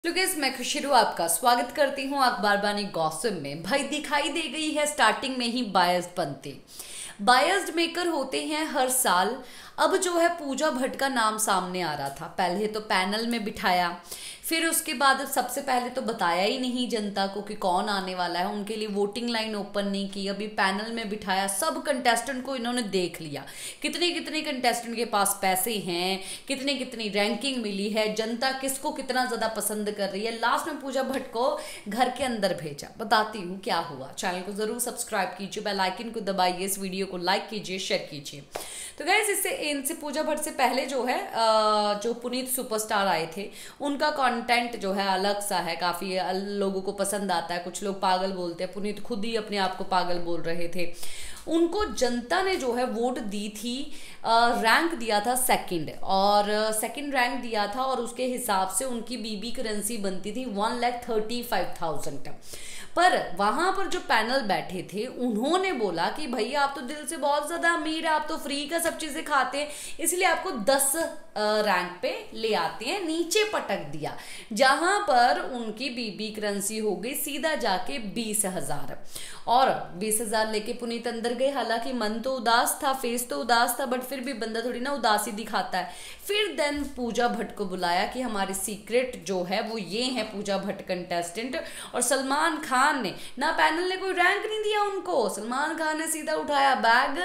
तो गाइस मैं खुशरू आपका स्वागत करती हूँ अखबार बानी गॉसिप में। भाई दिखाई दे गई है स्टार्टिंग में ही बायस्ड बनते। बायस्ड मेकर होते हैं हर साल। अब जो है पूजा भट्ट का नाम सामने आ रहा था। पहले तो पैनल में बिठाया, फिर उसके बाद सबसे पहले तो बताया ही नहीं जनता को कि कौन आने वाला है, उनके लिए वोटिंग लाइन ओपन नहीं की, अभी पैनल में बिठाया। सब कंटेस्टेंट को इन्होंने देख लिया, कितने कितने कंटेस्टेंट के पास पैसे हैं, कितने कितनी रैंकिंग मिली है, जनता किसको कितना ज़्यादा पसंद कर रही है। लास्ट में पूजा भट्ट को घर के अंदर भेजा। बताती हूँ क्या हुआ। चैनल को ज़रूर सब्सक्राइब कीजिए, बेल आइकन को दबाइए, इस वीडियो को लाइक कीजिए, शेयर कीजिए। तो गाइस इनसे पूजा भट्ट से पहले जो है जो पुनीत सुपरस्टार आए थे, उनका कंटेंट जो है अलग सा है, काफ़ी लोगों को पसंद आता है। कुछ लोग पागल बोलते हैं, पुनीत खुद ही अपने आप को पागल बोल रहे थे। उनको जनता ने जो है वोट दी थी, रैंक दिया था सेकंड, और सेकंड रैंक दिया था, और उसके हिसाब से उनकी बीबी करेंसी बनती थी 1,35,000। पर वहां पर जो पैनल बैठे थे उन्होंने बोला कि भैया आप तो दिल से बहुत ज़्यादा अमीर है, आप तो फ्री का सब चीज़ें खाते हैं, इसलिए आपको 10 रैंक पे ले आते हैं। नीचे पटक दिया, जहां पर उनकी बीबी करेंसी हो गई सीधा जाके 20,000, और 20,000 लेके पुनीत अंदर गए। हालांकि मन तो उदास था, फेस तो उदास था, बट फिर भी बंदा थोड़ी ना उदासी दिखाता है। फिर देन पूजा भट्ट को बुलाया कि हमारी सीक्रेट जो है वो ये है, पूजा भट्ट कंटेस्टेंट। और सलमान खान ने ना, पैनल ने कोई रैंक नहीं दिया उनको, सलमान खान ने सीधा उठाया बैग,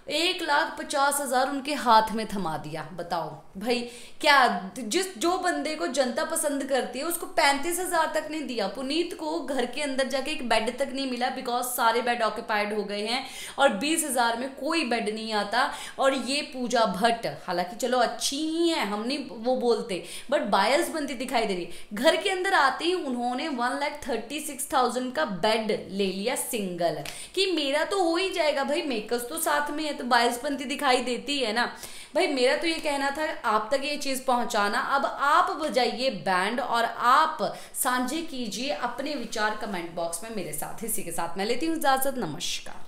1,50,000 उनके हाथ में थमा दिया। बताओ भाई, क्या जो बंदे को जनता पसंद करती है उसको 35,000 तक नहीं दिया। पुनीत को घर के अंदर जाके एक बेड तक नहीं मिला, बिकॉज सारे बेड ऑक्यूपाइड हो गए हैं, और 20,000 में कोई बेड नहीं आता। और ये पूजा भट्ट हालांकि चलो अच्छी ही है, हम नहीं वो बोलते, बट बायस बनती दिखाई दे रही। घर के अंदर आते ही उन्होंने 1,36,000 का बेड ले लिया सिंगल, कि मेरा तो हो ही जाएगा भाई, मेकर्स तो साथ में है, तो बायसपंथी दिखाई देती है ना भाई। मेरा तो ये कहना था आप तक ये चीज पहुंचाना। अब आप बजाइए बैंड और आप साझे कीजिए अपने विचार कमेंट बॉक्स में मेरे साथ। इसी के साथ मैं लेती हूँ इजाजत। नमस्कार।